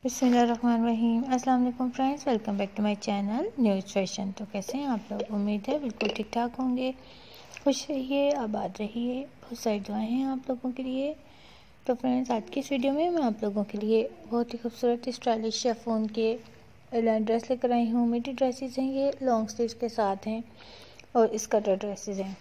बिस्मिल्लाहिर्रहमानिर्रहीम। अस्सलाम वालेकुम friends, welcome back to my channel news fashion. तो कैसे हैं आप लोग? उम्मीद है बिल्कुल ठीक ठाक होंगे। खुश रहिए, आबाद रहिए। बहुत सारी दुआएं हैं आप लोगों के लिए। तो फ्रेंड्स, आज की इस वीडियो में मैं आप लोगों के लिए बहुत ही खूबसूरत स्टाइलिश शिफॉन के एलाइन ड्रेस लेकर आई हूँ। मिडी ड्रेसेस हैं, ये लॉन्ग स्लीव्स के साथ हैं और स्कर्टर ड्रेसेस हैं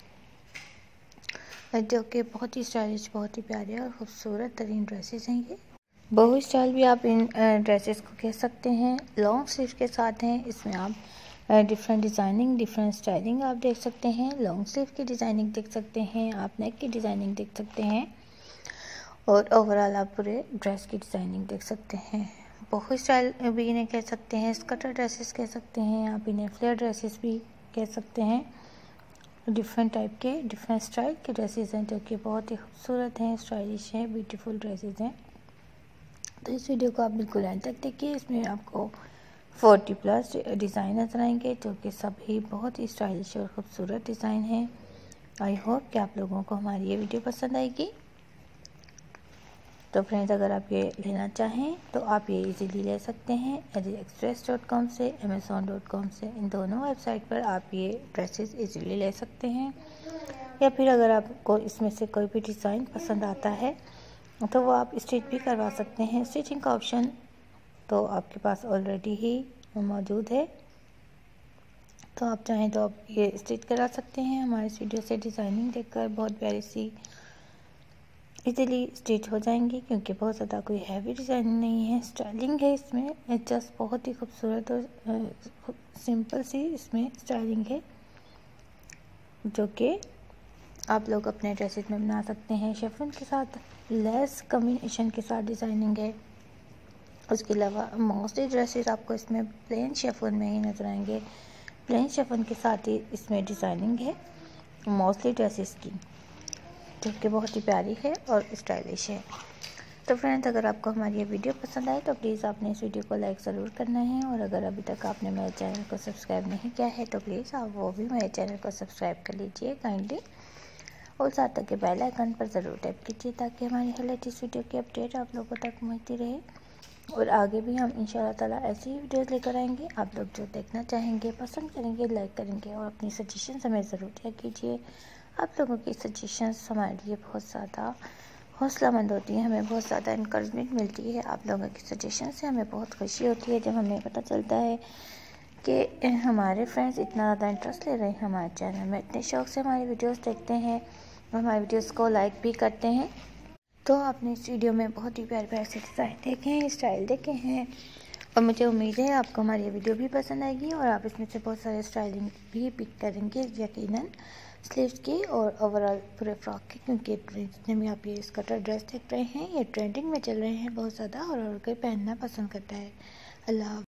जो कि बहुत ही स्टाइलिश, बहुत ही प्यारे और ख़ूबसूरत तरीन ड्रेसेस हैं। ये बहु स्टाइल भी आप इन ड्रेसेस को कह सकते हैं। लॉन्ग स्लीव के साथ हैं। इसमें आप डिफरेंट डिज़ाइनिंग, डिफरेंट स्टाइलिंग आप देख सकते हैं। लॉन्ग स्लीव की डिज़ाइनिंग देख सकते हैं, आप नेक की डिज़ाइनिंग देख सकते हैं और ओवरऑल आप पूरे ड्रेस की डिज़ाइनिंग देख सकते हैं। बहु स्टाइल भी इन्हें कह सकते हैं, स्कर्टर ड्रेसेस कह सकते हैं, आप इन्हें फ्लेयर ड्रेसेस भी कह सकते हैं। डिफरेंट टाइप के, डिफरेंट स्टाइल के ड्रेसेस हैं जो कि बहुत ही खूबसूरत हैं, स्टाइलिश हैं, ब्यूटीफुल ड्रेसेस हैं। तो इस वीडियो को आप बिल्कुल एंड तक देखिए। इसमें आपको 40+ डिज़ाइन नजर आएंगे जो कि सभी बहुत ही स्टाइलिश और ख़ूबसूरत डिज़ाइन हैं। आई होप कि आप लोगों को हमारी ये वीडियो पसंद आएगी। तो फ्रेंड्स, अगर आप ये लेना चाहें तो आप ये इजीली ले सकते हैं AliExpress.com से, Amazon.com से। इन दोनों वेबसाइट पर आप ये ड्रेसेस इजीली ले सकते हैं। या फिर अगर आपको इसमें से कोई भी डिज़ाइन पसंद आता है तो वो आप स्टिच भी करवा सकते हैं। स्टिचिंग का ऑप्शन तो आपके पास ऑलरेडी ही मौजूद है, तो आप चाहें तो आप ये स्टिच करा सकते हैं। हमारे इस वीडियो से डिज़ाइनिंग देखकर बहुत प्यारी सी इजीली स्टिच हो जाएंगी, क्योंकि बहुत ज़्यादा कोई हैवी डिज़ाइनिंग नहीं है, स्टाइलिंग है इसमें। जस्ट बहुत ही खूबसूरत और सिंपल सी इसमें स्टाइलिंग है जो कि आप लोग अपने ड्रेसेस में बना सकते हैं। शिफॉन के साथ लेस कॉम्बिनेशन के साथ डिज़ाइनिंग है। उसके अलावा मोस्टली ड्रेसेस आपको इसमें प्लेन शिफॉन में ही नजर आएंगे। प्लेन शिफॉन के साथ ही इसमें डिज़ाइनिंग है मोस्टली ड्रेसेस की, जो कि बहुत ही प्यारी है और स्टाइलिश है। तो फ्रेंड्स, अगर आपको हमारी ये वीडियो पसंद आए तो प्लीज़ आपने इस वीडियो को लाइक ज़रूर करना है। और अगर अभी तक आपने मेरे चैनल को सब्सक्राइब नहीं किया है तो प्लीज़ आप वो भी मेरे चैनल को सब्सक्राइब कर लीजिए काइंडली, और साथ तक के बेल आइकन पर ज़रूर टैप कीजिए ताकि हमारी हर लेटेस्ट वीडियो की अपडेट आप लोगों तक पहुंचती रहे। और आगे भी हम इंशाल्लाह ताला ऐसी ही वीडियोस लेकर आएंगे। आप लोग जो देखना चाहेंगे, पसंद करेंगे, लाइक करेंगे और अपनी सजेशंस हमें ज़रूर शेयर कीजिए। आप लोगों की सजेशंस हमारे लिए बहुत ज़्यादा हौसलामंद होती है, हमें बहुत ज़्यादा इंकरेजमेंट मिलती है। आप लोगों की सजेशन से हमें बहुत खुशी होती है जब हमें पता चलता है कि हमारे फ्रेंड्स इतना ज़्यादा इंटरेस्ट ले रहे हैं हमारे चैनल में, इतने शौक़ से हमारी वीडियोस देखते हैं और हमारी वीडियोस को लाइक भी करते हैं। तो आपने इस वीडियो में बहुत ही प्यारे प्यारे से डिज़ाइन देखे हैं, स्टाइल देखे हैं, और मुझे उम्मीद है आपको हमारी ये वीडियो भी पसंद आएगी और आप इसमें से बहुत सारे स्टाइलिंग भी पिक करेंगे यकीनन, स्लीव्स की और ओवरऑल पूरे फ्रॉक की, क्योंकि जितने भी आप ये स्कर्टर ड्रेस देख रहे हैं ये ट्रेंडिंग में चल रहे हैं बहुत ज़्यादा और कोई पहनना पसंद करता है। अल्लाह।